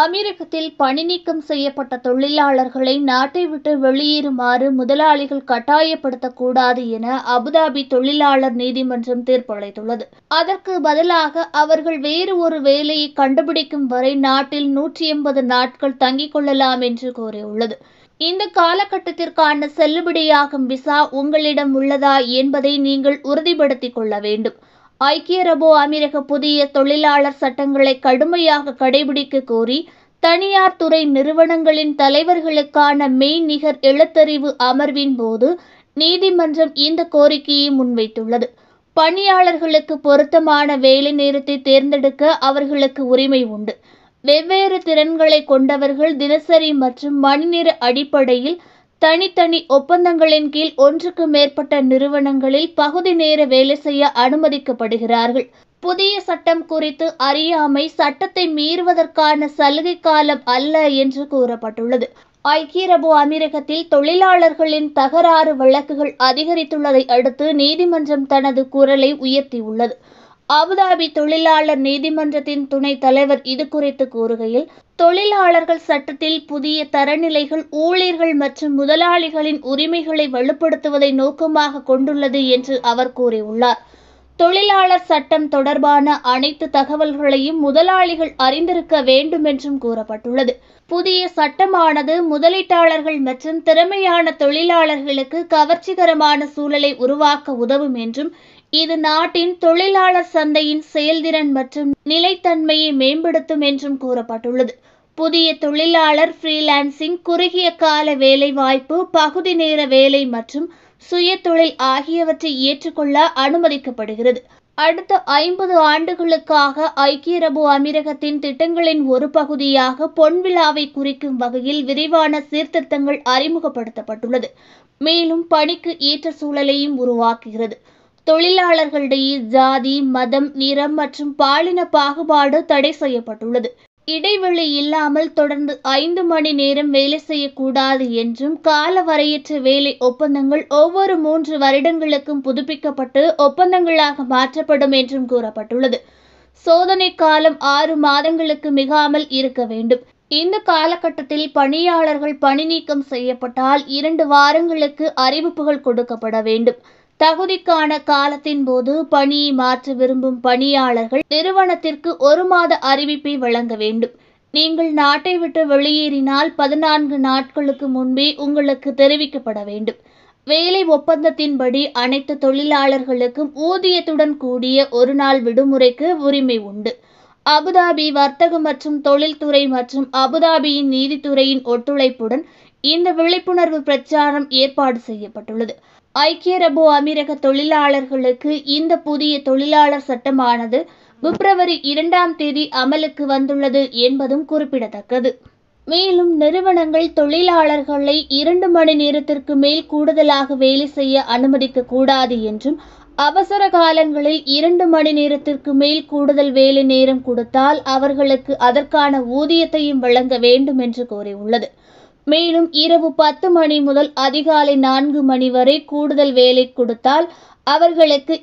அமெரிக்கத்தில் பணி நீக்கம் செய்யப்பட்ட தொழிலாளர்களை நாட்டை விட்டு வெளியேறுமாறு முதலாளிகள் கட்டாயப்படுத்தக்கூடாது என அபுதாபி தொழிலாளர் நீதிமன்றம் தீர்ப்பளித்துள்ளது. அதற்கு பதிலாக அவர்கள் வேறு ஒரு வேலையை கண்டுபிடிக்கும் வரை நாட்டில் 180 நாட்கள் தங்கிக் கொள்ளலாம் என்று கூறியுள்ளது. இந்த காலகட்டத்திற்கான செல்லுபடியாகும் விசா உங்களிடம் உள்ளதா என்பதை நீங்கள் உறுதிப்படுத்திக் கொள்ள வேண்டும். ஐக்கிய அரபு அமீரக புதிய தொழிலாளர் சட்டங்களை கடுமையாக கடைபிடிக்க கோரி தனியார் துறை நிறுவனங்களின் தலைவர்களுக்கான மெய்நிகர் எழுத்தறிவு அமர்வின் போது நீதிமன்றம் இந்த கோரிக்கையை முன்வைத்துள்ளது. பணியாளர்களுக்கு பொருத்தமான வேலை நேரத்தை தேர்ந்தெடுக்க அவர்களுக்கு உரிமை உண்டு. வெவ்வேறு திறன்களை கொண்டவர்கள் தினசரி மற்றும் மணிநேர அடிப்படையில் தனித்தனி ஒப்பந்தங்களின் கீழ் ஒன்றுக்கு மேற்பட்ட நிறுவனங்களில் பகுதி நேர வேலை செய்ய அனுமதிக்கப்படுகிறார்கள். புதிய சட்டம் குறித்து அறியாமை சட்டத்தை மீறுவதற்கான சலுகை காலம் அல்ல என்று கூறப்பட்டுள்ளது. ஐக்கிய அரபு அமீரகத்தில் தொழிலாளர்களின் தகராறு வழக்குகள் அதிகரித்துள்ளதை அடுத்து நீதிமன்றம் தனது குரலை உயர்த்தியுள்ளது. அபுதாபி தொழிலாளர் நீதிமன்றத்தின் துணைத் தலைவர் இது குறித்து கூறுகையில், தொழிலாளர்கள் சட்டத்தில் புதிய தரநிலைகள் ஊழியர்கள் மற்றும் முதலாளிகளின் உரிமைகளை வலுப்படுத்துவதை நோக்கமாக கொண்டுள்ளது என்று அவர் கூறியுள்ளார். தொழிலாளர் சட்டம் தொடர்பான அனைத்து தகவல்களையும் முதலாளிகள் அறிந்திருக்க வேண்டும் என்றும் கூறப்பட்டுள்ளது. புதிய சட்டமானது முதலீட்டாளர்கள் மற்றும் திறமையான தொழிலாளர்களுக்கு கவர்ச்சிகரமான சூழலை உருவாக்க உதவும் என்றும், இது நாட்டின் தொழிலாளர் சந்தையின் செயல்திறன் மற்றும் நிலைத்தன்மையை மேம்படுத்தும் என்றும் கூறப்பட்டுள்ளது. புதிய தொழிலாளர் ஃப்ரீலான்சிங், குறுகிய கால வேலைவாய்ப்பு, பகுதி நேர வேலை மற்றும் சுய தொழில் ஆகியவற்றை ஏற்றுக்கொள்ள அனுமதிக்கப்படுகிறது. அடுத்த 50 ஆண்டுகளுக்காக ஐக்கிய அரபு அமீரகத்தின் திட்டங்களின் ஒரு பகுதியாக பொன்விழாவை குறிக்கும் வகையில் விரிவான சீர்திருத்தங்கள் அறிமுகப்படுத்தப்பட்டுள்ளது. மேலும் பணிக்கு ஏற்ற சூழலையும் உருவாக்குகிறது. தொழிலாளர்களிடையே ஜாதி, மதம், நிறம் மற்றும் பாலின பாகுபாடு தடை செய்யப்பட்டுள்ளது. இடைவெளி இல்லாமல் தொடர்ந்து 5 மணி நேரம் வேலை செய்யக்கூடாது என்றும், காலவரையற்ற வேலை ஒப்பந்தங்கள் ஒவ்வொரு 3 வருடங்களுக்கும் புதுப்பிக்கப்பட்டு ஒப்பந்தங்களாக மாற்றப்படும் என்றும் கூறப்பட்டுள்ளது. சோதனை காலம் 6 மாதங்களுக்கு மிகாமல் இருக்க வேண்டும். இந்த காலகட்டத்தில் பணியாளர்கள் பணி நீக்கம் செய்யப்பட்டால் 2 வாரங்களுக்கு அறிவிப்புகள் கொடுக்கப்பட வேண்டும். தகுதிக்கான காலத்தின் போது பணியை மாற்ற விரும்பும் பணியாளர்கள் நிறுவனத்திற்கு 1 மாத அறிவிப்பை வழங்க வேண்டும். நீங்கள் நாட்டை விட்டு வெளியேறினால் 14 நாட்களுக்கு முன்பே உங்களுக்கு தெரிவிக்கப்பட வேண்டும். வேலை ஒப்பந்தத்தின்படி அனைத்து தொழிலாளர்களுக்கும் ஊதியத்துடன் கூடிய 1 நாள் விடுமுறைக்கு உரிமை உண்டு. அபுதாபி வர்த்தக மற்றும் தொழில்துறை மற்றும் அபுதாபியின் நீதித்துறையின் ஒத்துழைப்புடன் இந்த விழிப்புணர்வு பிரச்சாரம் ஏற்பாடு செய்யப்பட்டுள்ளது. ஐக்கிய அரபு அமீரக தொழிலாளர்களுக்கு இந்த புதிய தொழிலாளர் சட்டமானது பிப்ரவரி 2ஆம் தேதி அமலுக்கு வந்துள்ளது என்பதும் குறிப்பிடத்தக்கது. மேலும் நிறுவனங்கள் தொழிலாளர்களை 2 மணி நேரத்திற்கு மேல் கூடுதலாக வேலை செய்ய அனுமதிக்க கூடாது என்றும், அவசர காலங்களில் 2 மணி நேரத்திற்கு மேல் கூடுதல் வேலை நேரம் கொடுத்தால் அவர்களுக்கு அதற்கான ஊதியத்தையும் வழங்க வேண்டும் என்று கூறியுள்ளது. மேலும் இரவு 10 மணி முதல் அதிகாலை 4 மணி வரை கூடுதல் வேலை கொடுத்தால் அவர்களுக்கு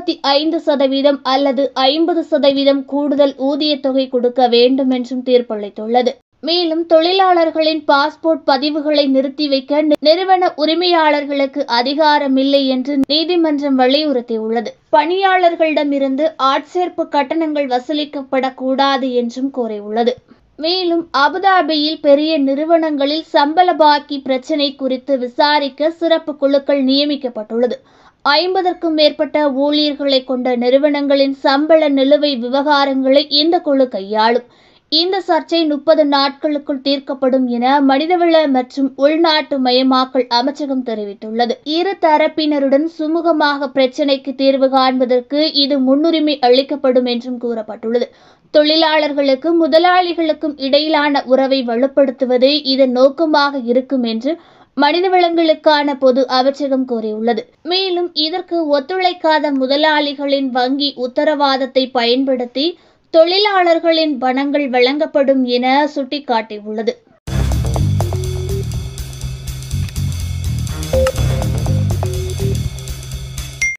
25% அல்லது 50% கூடுதல் ஊதியத் தொகை கொடுக்க வேண்டும் என்றும் தீர்ப்பளித்துள்ளது. மேலும் தொழிலாளர்களின் பாஸ்போர்ட் பதிவுகளை நிறுத்தி வைக்க நிறுவன உரிமையாளர்களுக்கு அதிகாரமில்லை என்று நீதிமன்றம் வலியுறுத்தியுள்ளது. பணியாளர்களிடமிருந்து ஆட்சேர்ப்பு கட்டணங்கள் வசூலிக்கப்படக்கூடாது என்றும் கூறியுள்ளது. மேலும் அபுதாபியில் பெரிய நிறுவனங்களில் சம்பள பாக்கி பிரச்சினை குறித்து விசாரிக்க சிறப்பு குழுக்கள் நியமிக்கப்பட்டுள்ளது. 50க்கும் மேற்பட்ட ஊழியர்களை கொண்ட நிறுவனங்களின் சம்பள நிலுவை விவகாரங்களை இந்த குழு கையாளும். இந்த சர்ச்சை 30 நாட்களுக்குள் தீர்க்கப்படும் என மனிதவள மற்றும் உள்நாட்டு மயமாக்கல் அமைச்சகம் தெரிவித்துள்ளது. இரு தரப்பினருடன் சுமூகமாக பிரச்சினைக்கு தீர்வு காண்பதற்கு இது முன்னுரிமை அளிக்கப்படும் என்றும் கூறப்பட்டுள்ளது. தொழிலாளர்களுக்கும் முதலாளிகளுக்கும் இடையிலான உறவை வலுப்படுத்துவதே இதன் நோக்கமாக இருக்கும் என்று மனிதவளங்களுக்கான பொது அமைச்சகம் கூறியுள்ளது. மேலும் இதற்கு ஒத்துழைக்காத முதலாளிகளின் வங்கி உத்தரவாதத்தை பயன்படுத்தி தொழிலாளர்களின் பணங்கள் வழங்கப்படும் என சுட்டிக்காட்டியுள்ளது.